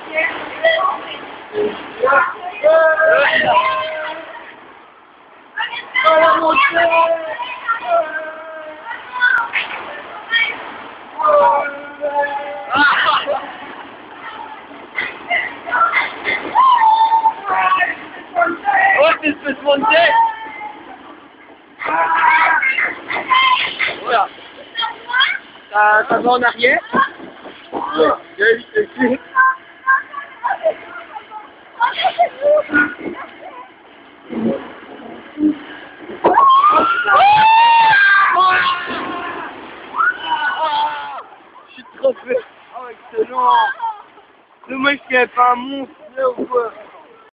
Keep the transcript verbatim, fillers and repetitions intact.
Oh, tu peux se monter. Voilà. Ça, ça va en arrière. Ouais. Viens, je te suis. Je suis trop fait. Oh, excellent. Le mec, il n'y avait pas un monstre là ou quoi?